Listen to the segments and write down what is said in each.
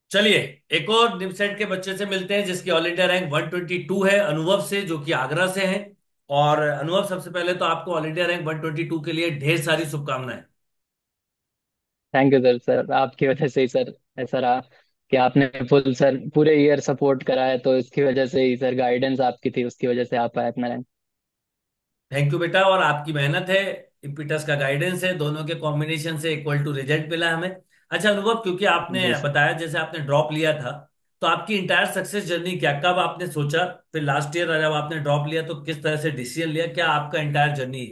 चलिए, एक और निमसेट के बच्चे से मिलते हैं जिसकी ऑल इंडिया रैंक 122 है, अनुभव से, जो कि आगरा से है। और अनुभव, सबसे पहले तो आपको ऑल इंडिया रैंक 122 के लिए ढेर सारी शुभकामनाएं। Thank you sir. सर आपकी वजह से ही सर ऐसा रहा कि आपने फुल सर पूरे ईयर सपोर्ट करा है, तो इसकी वजह से ही सर गाइडेंस आपकी थी, उसकी वजह से आप आए अपना रैंक। थैंक यू बेटा, और आपकी मेहनत है, इम्पीटस का गाइडेंस है, दोनों के कॉम्बिनेशन से इक्वल टू रिजल्ट मिला हमें। अच्छा अनुभव, क्योंकि आपने जी सर। बताया जैसे आपने ड्रॉप लिया था, तो आपकी इंटायर सक्सेस जर्नी क्या, कब आपने सोचा, फिर लास्ट ईयर जब आपने ड्रॉप लिया तो किस तरह से डिसीजन लिया, क्या आपका इंटायर जर्नी?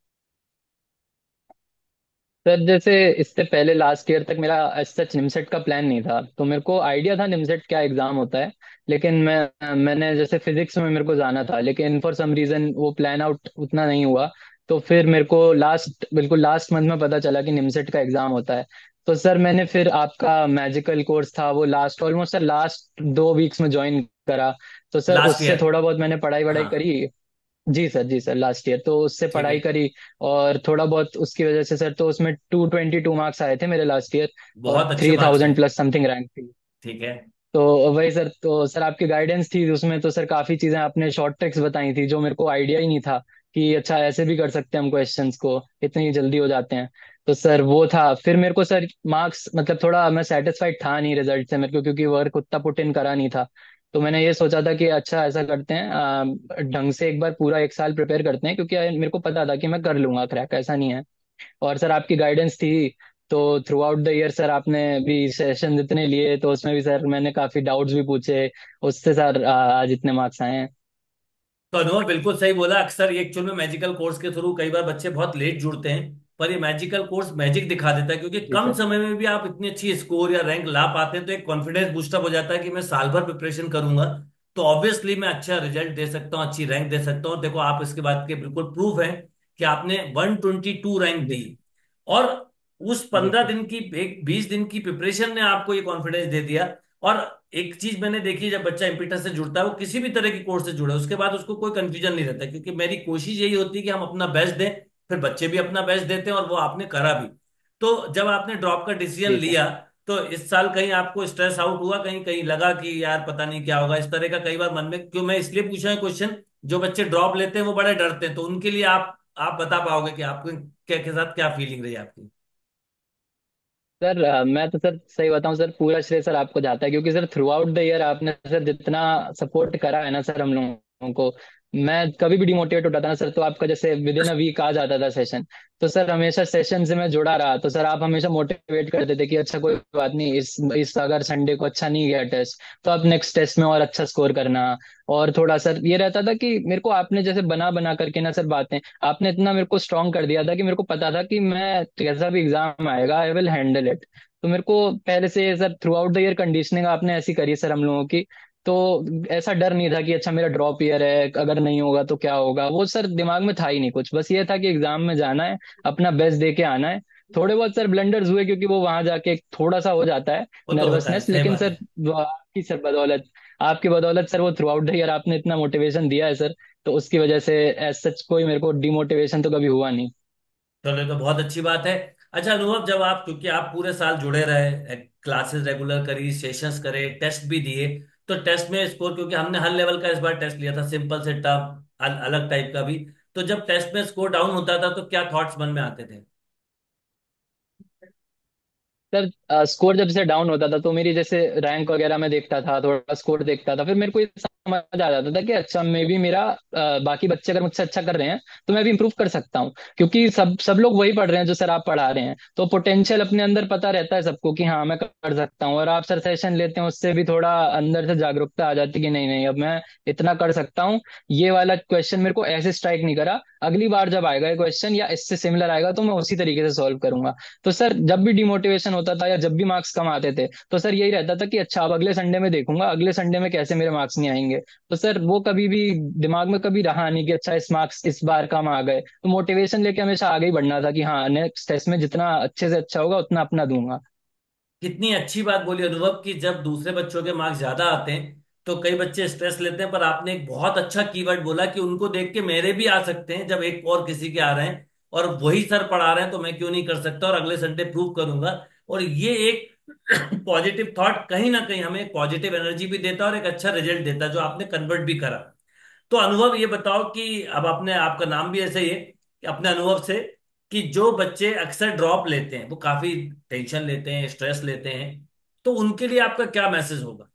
सर जैसे इससे पहले लास्ट ईयर तक मेरा सच निमसेट का प्लान नहीं था, तो मेरे को आइडिया था निमसेट क्या एग्जाम होता है। लेकिन मैंने जैसे फिजिक्स में मेरे को जाना था, लेकिन फॉर सम रीजन वो प्लान आउट उतना नहीं हुआ। तो फिर मेरे को बिल्कुल लास्ट मंथ में पता चला कि निमसेट का एग्जाम होता है। तो सर मैंने फिर आपका मैजिकल कोर्स था वो ऑलमोस्ट सर लास्ट 2 वीक्स में ज्वाइन करा। तो सर लास्ट उससे ईयर। थोड़ा बहुत मैंने पढ़ाई वढ़ाई हाँ। करी। जी सर लास्ट ईयर तो उससे ठीक है। पढ़ाई करी। और थोड़ा बहुत उसकी वजह से सर, तो उसमें 222 मार्क्स आए थे मेरे लास्ट ईयर। और बहुत अच्छे थ्री मार्क्स थाउजेंड हैं। प्लस समथिंग रैंक थी। ठीक है। तो वही सर, तो सर आपकी गाइडेंस थी उसमें, तो सर काफी चीजें आपने शॉर्ट ट्रिक्स बताई थी जो मेरे को आइडिया ही नहीं था कि अच्छा ऐसे भी कर सकते हैं हम क्वेश्चंस को, इतनी जल्दी हो जाते हैं। तो सर वो था, फिर मेरे को सर मार्क्स मतलब थोड़ा मैं सेटिस्फाइड था नहीं रिजल्ट से मेरे को, क्योंकि वर्क उतना पुट इन करा नहीं था। तो मैंने ये सोचा था कि अच्छा ऐसा करते हैं, ढंग से एक बार पूरा 1 साल प्रिपेयर करते हैं, क्योंकि मेरे को पता था कि मैं कर लूंगा क्रैक, ऐसा नहीं है। और सर आपकी गाइडेंस थी। तो throughout the year sir आपने भी सेशन जितने लिए, तो उसमें भी सर मैंने काफी डाउट्स भी पूछे, उससे सर आज इतने मार्क्स आए हैं। तो अनुभव बिल्कुल सही बोला। अक्सर ये एक्चुअल में मैजिकल कोर्स के थ्रू कई बार बच्चे बहुत लेट जुड़ते हैं, पर ये मैजिकल कोर्स मैजिक दिखा देता है, क्योंकि जी कम सर। समय में भी आप इतनी अच्छी स्कोर या रैंक ला पाते हैं तो एक कॉन्फिडेंस बूस्टअप हो जाता है कि मैं साल भर प्रिपरेशन करूंगा तो ऑब्वियसली मैं अच्छा रिजल्ट दे सकता हूँ, अच्छी रैंक दे सकता हूँ। देखो, आप इसके बाद के बिल्कुल प्रूफ है कि आपने 122 रैंक जी दी। सर। और उस जी 15 सर। दिन की, एक 20 दिन की प्रिपरेशन ने आपको ये कॉन्फिडेंस दे दिया। और एक चीज मैंने देखी, जब बच्चा इंपीटस से जुड़ता है, वो किसी भी तरह की कोर्स से जुड़े, उसके बाद उसको कोई कंफ्यूजन नहीं रहता, क्योंकि मेरी कोशिश यही होती है कि हम अपना बेस्ट दें। फिर बच्चे भी अपना बेस्ट देते हैं और वो आपने करा भी। तो जब आपने ड्रॉप का डिसीजन जी सर। लिया, तो इस साल कहीं आपको स्ट्रेस आउट हुआ, कहीं कहीं लगा कि यार पता नहीं क्या होगा, इस तरह का कई बार मन में, क्यों मैं इसलिए पूछा है क्वेश्चन, जो बच्चे ड्रॉप लेते हैं वो बड़े डरते हैं, तो उनके लिए आप बता पाओगे कि आपको क्या के साथ क्या फीलिंग रही आपकी? सर मैं तो सर सही बताऊं सर, पूरा श्रेय सर आपको जाता है, क्योंकि sir throughout the year आपने सर जितना सपोर्ट करा है ना सर हम लोगों को। मैं कभी भी डिमोटिवेट होता था ना सर, तो आपका जैसे विद इन अ वीक आ जाता था सेशन। तो सर हमेशा सेशन से मैं जुड़ा रहा, तो सर आप हमेशा मोटिवेट करते थे कि अच्छा कोई बात नहीं, इस अगर संडे को अच्छा नहीं गया टेस्ट, तो आप नेक्स्ट टेस्ट में और अच्छा स्कोर करना। और थोड़ा सर ये रहता था कि मेरे को आपने जैसे बना बना करके ना सर बातें, आपने इतना मेरे को स्ट्रांग कर दिया था कि मेरे को पता था कि मैं कैसा भी एग्जाम आएगा आई विल हैंडल इट। तो मेरे को पहले से sir throughout the year conditioning आपने ऐसी करी सर हम लोगों की। तो ऐसा डर नहीं था कि अच्छा मेरा ड्रॉप ईयर है, अगर नहीं होगा तो क्या होगा, वो सर दिमाग में था ही नहीं कुछ, बस ये था कि एग्जाम में जाना है, अपना बेस्ट दे के आना है। थोड़े बहुत सर ब्लंडर्स हुए, क्योंकि वो वहां जाके थोड़ा सा हो जाता है वो तो होता है, नर्वसनेस, सही लेकिन बात है। सर वो आपकी सर बदौलत, आपकी बदौलत सर वो थ्रू आउट द ईयर आपने इतना मोटिवेशन दिया है सर। तो उसकी वजह से एज सच कोई मेरे को डिमोटिवेशन तो कभी हुआ नहीं। चलो, ये तो बहुत अच्छी बात है। अच्छा अनुभव, जब आप, क्योंकि आप पूरे साल जुड़े रहे, क्लासेस रेगुलर करी, सेशंस करे, टेस्ट भी दिए, तो टेस्ट में स्कोर, क्योंकि हमने हर लेवल का इस बार टेस्ट लिया था, सिंपल से टफ, अलग टाइप का भी, तो जब टेस्ट में स्कोर डाउन होता था तो क्या थॉट्स मन में आते थे? सर स्कोर जब से डाउन होता था, तो मेरी जैसे रैंक वगैरह में देखता था, थोड़ा स्कोर देखता था, फिर मेरे को ये समझ आ जाता था कि अच्छा मे भी मेरा बाकी बच्चे अगर मुझसे अच्छा कर रहे हैं तो मैं भी इंप्रूव कर सकता हूँ, क्योंकि सब लोग वही पढ़ रहे हैं जो सर आप पढ़ा रहे हैं, तो पोटेंशियल अपने अंदर पता रहता है सबको कि हाँ मैं कर सकता हूँ। और आप सर सेशन लेते हैं, उससे भी थोड़ा अंदर से जागरूकता आ जाती है कि नहीं नहीं अब मैं इतना कर सकता हूँ। ये वाला क्वेश्चन मेरे को ऐसे स्ट्राइक नहीं करा, अगली बार जब आएगा ये क्वेश्चन या इससे सिमिलर आएगा तो मैं उसी तरीके से सॉल्व करूंगा। तो सर जब भी डिमोटिवेशन होता था या जब भी मार्क्स कम आते थे, तो सर यही रहता था कि अच्छा अब अगले संडे में देखूंगा, अगले संडे में कैसे मेरे मार्क्स नहीं आएंगे। तो सर वो कभी भी दिमाग में कभी रहा नहीं कि अच्छा इस मार्क्स इस बार कम आ गए, तो मोटिवेशन लेके हमेशा आगे ही बढ़ना था कि हाँ नेक्स्ट टेस्ट में जितना अच्छे से अच्छा होगा उतना अपना दूंगा। कितनी अच्छी बात बोली अनुभव, कि जब दूसरे बच्चों के मार्क्स ज्यादा आते हैं तो कई बच्चे स्ट्रेस लेते हैं, पर आपने एक बहुत अच्छा कीवर्ड बोला कि उनको देख के मेरे भी आ सकते हैं, जब एक और किसी के आ रहे हैं और वही सर पढ़ा रहे हैं तो मैं क्यों नहीं कर सकता, और अगले संडे प्रूव करूंगा। और ये एक पॉजिटिव थॉट कहीं ना कहीं हमें पॉजिटिव एनर्जी भी देता है और एक अच्छा रिजल्ट देता है जो आपने कन्वर्ट भी करा। तो अनुभव ये बताओ कि अब आपने, आपका नाम भी ऐसे ही है, कि अपने अनुभव से कि जो बच्चे अक्सर ड्रॉप लेते हैं वो काफी टेंशन लेते हैं, स्ट्रेस लेते हैं, तो उनके लिए आपका क्या मैसेज होगा?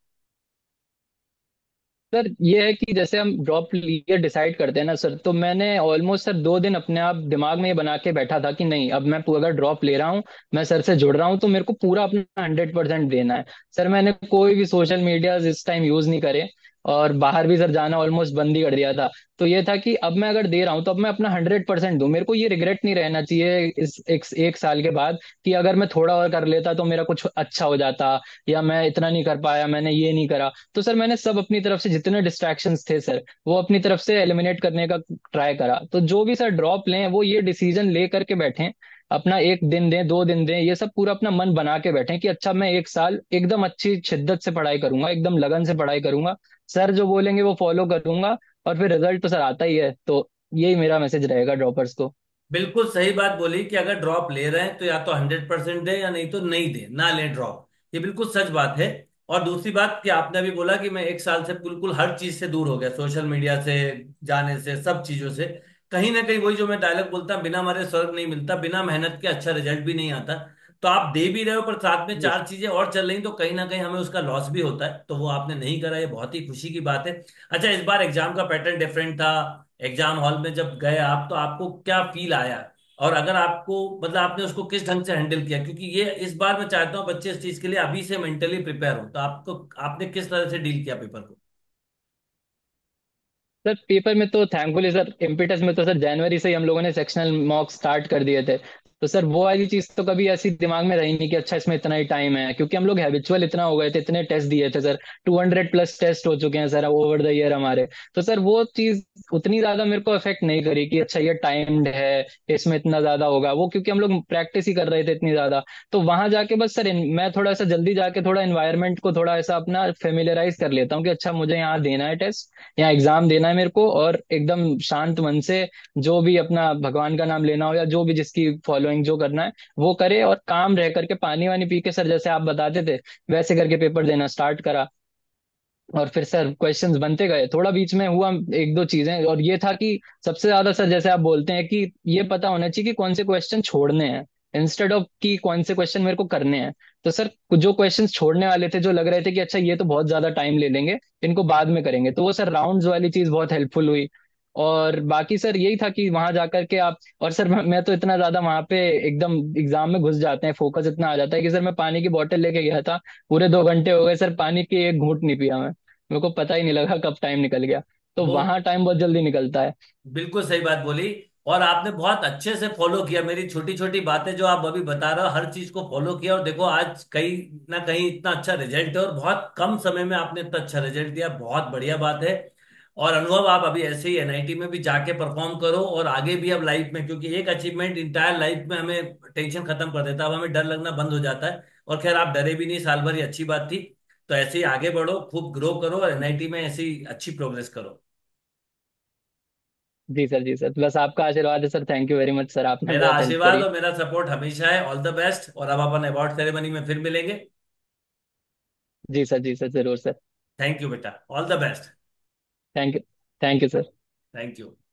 सर ये है कि जैसे हम ड्रॉप लिए डिसाइड करते हैं ना सर, तो मैंने ऑलमोस्ट सर 2 दिन अपने आप दिमाग में ये बना के बैठा था कि नहीं, अब मैं अगर ड्रॉप ले रहा हूँ, मैं सर से जुड़ रहा हूँ, तो मेरे को पूरा अपना 100% देना है। सर मैंने कोई भी सोशल मीडिया इस टाइम यूज नहीं करे, और बाहर भी सर जाना ऑलमोस्ट बंद ही कर दिया था। तो ये था कि अब मैं अगर दे रहा हूँ तो अब मैं अपना 100% दूं, मेरे को ये रिग्रेट नहीं रहना चाहिए इस एक साल के बाद कि अगर मैं थोड़ा और कर लेता तो मेरा कुछ अच्छा हो जाता, या मैं इतना नहीं कर पाया, मैंने ये नहीं करा। तो सर मैंने सब अपनी तरफ से जितने डिस्ट्रैक्शंस थे सर, वो अपनी तरफ से एलिमिनेट करने का ट्राई करा। तो जो भी सर ड्रॉप लें वो ये डिसीजन ले करके बैठें, अपना 1 दिन दें, 2 दिन दें, ये सब पूरा अपना मन बना के बैठें कि अच्छा मैं 1 साल एकदम अच्छी शिद्दत से पढ़ाई करूंगा, एकदम लगन से पढ़ाई करूंगा, सर जो बोलेंगे वो फॉलो करूंगा, और फिर रिजल्ट तो सर आता ही है। तो यही मेरा मैसेज रहेगा ड्रॉपर्स को। बिल्कुल सही बात बोली कि अगर ड्रॉप ले रहे हैं तो या तो 100% दे, या नहीं तो नहीं दे, ना लें ड्रॉप। ये बिल्कुल सच बात है। और दूसरी बात कि आपने अभी बोला कि मैं एक साल से बिल्कुल हर चीज से दूर हो गया, सोशल मीडिया से, जाने से, सब चीजों से। कहीं ना कहीं वही जो मैं डायलॉग बोलता हूं, बिना मरे स्वर्ग नहीं मिलता, बिना मेहनत के अच्छा रिजल्ट भी नहीं आता। तो आप दे भी रहे हो पर साथ में जी चार चीजें और चल रही, तो कहीं ना कहीं हमें उसका लॉस भी होता है, तो वो आपने नहीं करा, ये बहुत ही खुशी की बात है। अच्छा, इस बार एग्जाम का पैटर्न डिफरेंट था। एग्जाम हॉल में जब गए आप तो आपको क्या फील आया? और अगर आपको, मतलब आपने उसको किस ढंग से हैंडल किया? क्योंकि ये इस बार मैं चाहता हूँ बच्चे इस चीज के लिए अभी से मेंटली प्रिपेयर हो, तो आपको, आपने किस तरह से डील किया पेपर को? सर, पेपर में तो थैंकफुली सर, इम्पिटस में तो सर जनवरी से ही हम लोगों ने सेक्शनल मॉक स्टार्ट कर दिए थे। तो सर वो वाली चीज तो कभी ऐसी दिमाग में रही नहीं कि अच्छा इसमें इतना ही टाइम है, क्योंकि हम लोग हैबिचुअल इतना हो गए थे, इतने टेस्ट दिए थे सर। 200+ टेस्ट हो चुके हैं सर ओवर द ईयर हमारे। तो सर वो चीज उतनी ज्यादा मेरे को अफेक्ट नहीं करी कि अच्छा ये टाइम्ड है, इसमें इतना ज्यादा होगा, वो क्योंकि हम लोग प्रैक्टिस ही कर रहे थे इतनी ज्यादा। तो वहां जाके बस सर मैं थोड़ा सा जल्दी जाके थोड़ा इन्वायरमेंट को थोड़ा ऐसा अपना फेमिलियराइज कर लेता हूँ कि अच्छा मुझे यहाँ देना है टेस्ट, यहाँ एग्जाम देना है मेरे को, और एकदम शांत मन से जो भी अपना भगवान का नाम लेना हो या जो भी जिसकी फॉलोइंग जो करना है वो करे, और काम रह करके पानी वानी पी के सर जैसे आप बताते थे वैसे करके पेपर देना स्टार्ट करा। और फिर सर क्वेश्चंस बनते गए, थोड़ा बीच में हुआ 1-2 चीजें, और ये था कि सबसे ज्यादा सर जैसे आप बोलते हैं कि ये पता होना चाहिए कि कौन से क्वेश्चन छोड़ने हैं, इंस्टेड ऑफ कि कौन से क्वेश्चन मेरे को करने हैं। तो सर जो क्वेश्चंस छोड़ने वाले थे, जो लग रहे थे कि अच्छा ये तो बहुत ज्यादा टाइम ले लेंगे, इनको बाद में करेंगे, तो वो सर राउंड्स वाली चीज बहुत हेल्पफुल हुई। और बाकी सर यही था कि वहां जाकर के आप, और सर मैं तो इतना ज्यादा वहां पे एकदम एग्जाम में घुस जाते हैं, फोकस इतना आ जाता है कि सर मैं पानी की बोतल लेके गया था, पूरे 2 घंटे हो गए सर, पानी की एक घूंट नहीं पिया मैं, मेरे को पता ही नहीं लगा कब टाइम निकल गया। तो वो वहां टाइम बहुत जल्दी निकलता है। बिल्कुल सही बात बोली। और आपने बहुत अच्छे से फॉलो किया मेरी छोटी छोटी बातें जो आप अभी बता रहे हो, हर चीज को फॉलो किया, और देखो आज कहीं ना कहीं इतना अच्छा रिजल्ट है, और बहुत कम समय में आपने इतना अच्छा रिजल्ट दिया, बहुत बढ़िया बात है। और अनुभव, आप अभी ऐसे ही एनआईटी में भी जाके परफॉर्म करो, और आगे भी अब लाइफ में, क्योंकि एक अचीवमेंट इंटायर लाइफ में हमें टेंशन खत्म कर देता है, अब हमें डर लगना बंद हो जाता है। और खैर आप डरे भी नहीं, साल भर, ही अच्छी बात थी। तो ऐसे ही आगे बढ़ो, खूब ग्रो करो, और एनआईटी में ऐसी अच्छी प्रोग्रेस करो। जी सर, जी सर, बस आपका आशीर्वाद है sir, thank you very much sir, आपने मेरा बहुत हेल्प आशीर्वाद करी। और मेरा सपोर्ट हमेशा है। ऑल द बेस्ट, और अब अपन अवार्ड सेरेमनी में फिर मिलेंगे। जी सर, जी सर, जरूर सर। थैंक यू बेटा, all the best. Thank you, thank you sir. Thank you.